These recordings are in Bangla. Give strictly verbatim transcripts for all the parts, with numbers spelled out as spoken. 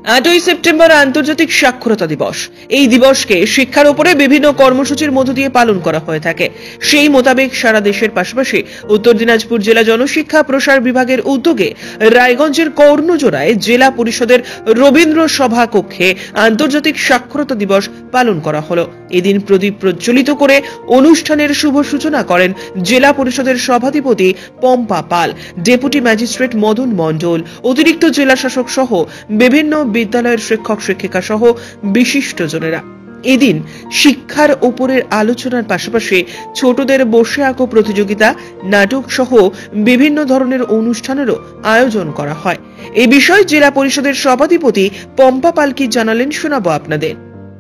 আটই সেপ্টেম্বর আন্তর্জাতিক সাক্ষরতা দিবস। এই দিবসকে শিক্ষার উপরে বিভিন্ন কর্মসূচির মধ্য দিয়ে পালন করা হয়ে থাকে। সেই মোতাবেক সারা দেশের পাশাপাশি উত্তর দিনাজপুর জেলা জনশিক্ষা প্রসার বিভাগের উদ্যোগে রায়গঞ্জের কর্ণজোড়ায় জেলা পরিষদের রবীন্দ্র সভা কক্ষে আন্তর্জাতিক সাক্ষরতা দিবস পালন করা হলো। এদিন প্রদীপ প্রজ্বলিত করে অনুষ্ঠানের শুভ সূচনা করেন জেলা পরিষদের সভাধিপতি পম্পা পাল, ডেপুটি ম্যাজিস্ট্রেট মদন মণ্ডল, অতিরিক্ত জেলা শাসক সহ বিভিন্ন বিদ্যালয়ের শিক্ষক শিক্ষিকা সহ বিশিষ্টজনেরা। এদিন শিক্ষার উপরের আলোচনার পাশাপাশি ছোটদের বসে আঁকো প্রতিযোগিতা, নাটক সহ বিভিন্ন ধরনের অনুষ্ঠানেরও আয়োজন করা হয়। এই বিষয়ে জেলা পরিষদের সভাধিপতি পম্পা পাল কি জানালেন শোনাবো আপনাদের।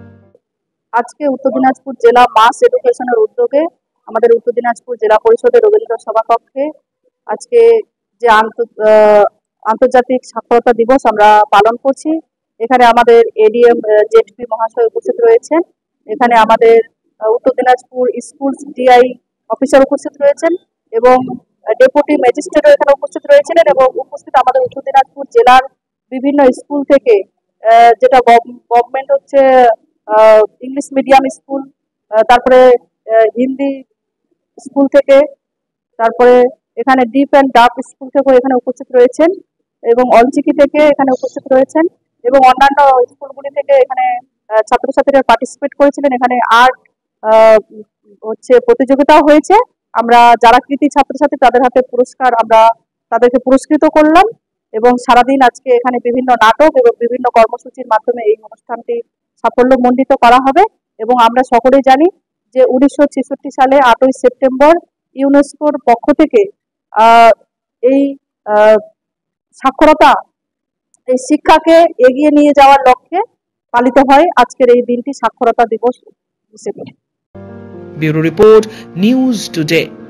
আজকে উত্তর দিনাজপুর জেলা মাস এডুকেশনের উদ্যোগে আমাদের উত্তর দিনাজপুর জেলা পরিষদের রবীন্দ্র সভা কক্ষে আজকে যে আন্তর্জাতিক সাক্ষরতা দিবস আমরা পালন করছি। এখানে আমাদের এডিএম জেডপি মহাশয় উপস্থিত রয়েছেন। এখানে আমাদের উত্তর দিনাজপুর স্কুল ডিআই অফিসার উপস্থিত রয়েছেন এবং ডেপুটি ম্যাজিস্ট্রেটও এখানে উপস্থিত রয়েছেন এবং উপস্থিত আমাদের উত্তর দিনাজপুর জেলার বিভিন্ন স্কুল থেকে, যেটা গভর্নমেন্ট হচ্ছে ইংলিশ মিডিয়াম স্কুল, তারপরে হিন্দি স্কুল থেকে, তারপরে এখানে ডিপ অ্যান্ড ডার্ক স্কুল থেকেও এখানে উপস্থিত রয়েছেন এবং অলচিকি থেকে এখানে উপস্থিত রয়েছেন এবং অন্যান্য স্কুলগুলি থেকে এখানে ছাত্রছাত্রীরা পার্টিসিপেট করেছিলেন। এখানে আর্ট হচ্ছে প্রতিযোগিতাও হয়েছে। আমরা যারা কৃতি ছাত্রছাত্রী তাদের হাতে পুরস্কার আমরা তাদেরকে পুরস্কৃত করলাম এবং সারাদিন আজকে এখানে বিভিন্ন নাটক এবং বিভিন্ন কর্মসূচির মাধ্যমে এই অনুষ্ঠানটি সাফল্যমণ্ডিত করা হবে। এবং আমরা সকলেই জানি যে উনিশশো ছেষট্টি সালে আটই সেপ্টেম্বর ইউনেস্কোর পক্ষ থেকে এই সাক্ষরতা, এই শিক্ষাকে এগিয়ে নিয়ে যাওয়ার লক্ষ্যে পালিত হয় আজকের এই দিনটি সাক্ষরতা দিবস হিসেবে। Bureau report, news today.